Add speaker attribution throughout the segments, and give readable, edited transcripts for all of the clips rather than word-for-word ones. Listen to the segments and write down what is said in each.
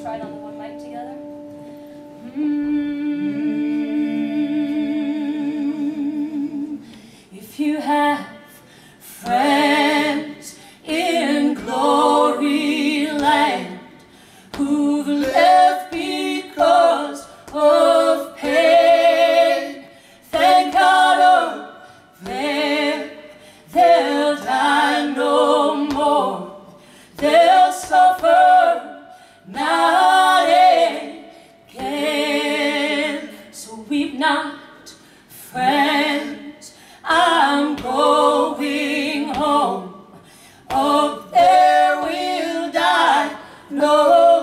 Speaker 1: try it on the one mic together. If you have friends in glory land who've left because of pain, thank God they'll die no more. They'll suffer not again. So weep not, friends, I'm going home. Up there we'll die no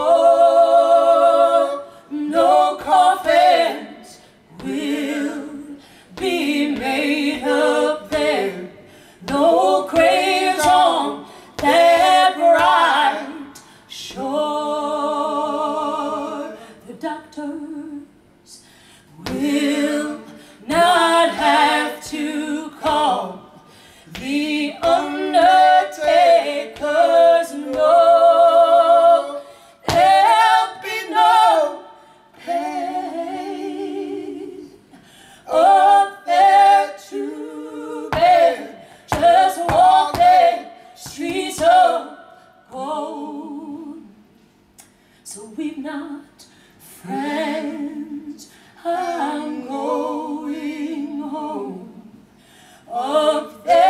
Speaker 1: more. No coffins will be made up there. No graves on that bright shore. The doctors will not have to call the undertakers, no. There'll be no pain up there to bear. Just walk the streets of gold. So weep not, friends, I'm going home. Up there